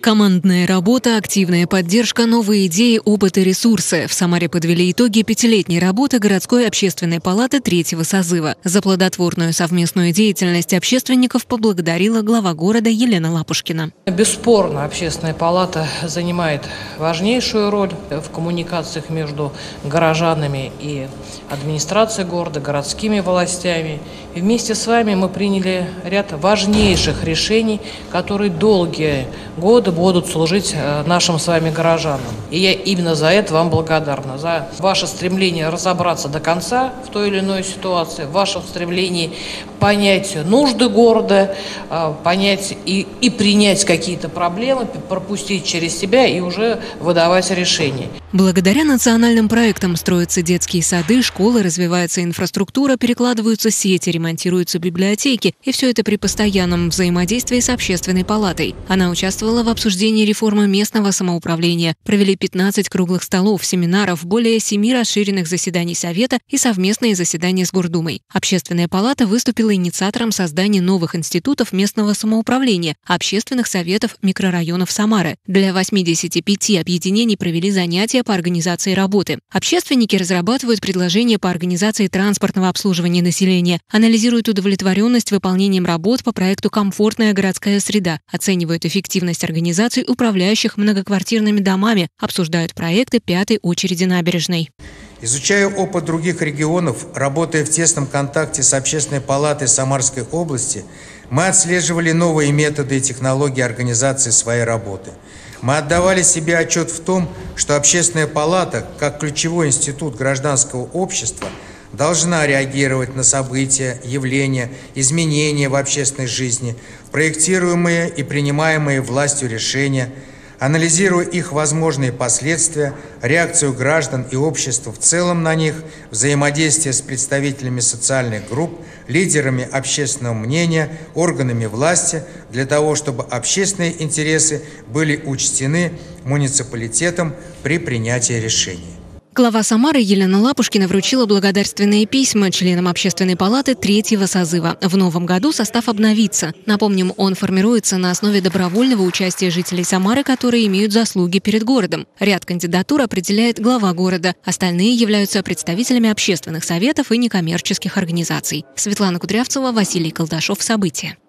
Командная работа, активная поддержка, новые идеи, опыт и ресурсы. В Самаре подвели итоги пятилетней работы городской общественной палаты третьего созыва. За плодотворную совместную деятельность общественников поблагодарила глава города Елена Лапушкина. Бесспорно, общественная палата занимает важнейшую роль в коммуникациях между горожанами и администрацией города, городскими властями. И вместе с вами мы приняли ряд важнейших решений, которые долгие годы будут служить нашим с вами горожанам. И я именно за это вам благодарна, за ваше стремление разобраться до конца в той или иной ситуации, в вашем стремлении понять нужды города, понять и принять какие-то проблемы, пропустить через себя и уже выдавать решения. Благодаря национальным проектам строятся детские сады, школы, развивается инфраструктура, перекладываются сети, ремонтируются библиотеки. И все это при постоянном взаимодействии с общественной палатой. Она участвовала в обсуждении реформы местного самоуправления. Провели 15 круглых столов, семинаров, более 7 расширенных заседаний Совета и совместные заседания с Гордумой. Общественная палата выступила инициатором создания новых институтов местного самоуправления, общественных советов микрорайонов Самары. Для 85 объединений провели занятия по организации работы. Общественники разрабатывают предложения по организации транспортного обслуживания населения, анализируют удовлетворенность выполнением работ по проекту «Комфортная городская среда», оценивают эффективность организаций, управляющих многоквартирными домами, обсуждают проекты пятой очереди набережной. Изучая опыт других регионов, работая в тесном контакте с Общественной палатой Самарской области, мы отслеживали новые методы и технологии организации своей работы. Мы отдавали себе отчет в том, что Общественная палата, как ключевой институт гражданского общества, должна реагировать на события, явления, изменения в общественной жизни, проектируемые и принимаемые властью решения, анализируя их возможные последствия, реакцию граждан и общества в целом на них, взаимодействие с представителями социальных групп, лидерами общественного мнения, органами власти, для того, чтобы общественные интересы были учтены муниципалитетом при принятии решений. Глава Самары Елена Лапушкина вручила благодарственные письма членам общественной палаты третьего созыва. В новом году состав обновится. Напомним, он формируется на основе добровольного участия жителей Самары, которые имеют заслуги перед городом. Ряд кандидатур определяет глава города. Остальные являются представителями общественных советов и некоммерческих организаций. Светлана Кудрявцева, Василий Колдашов. События.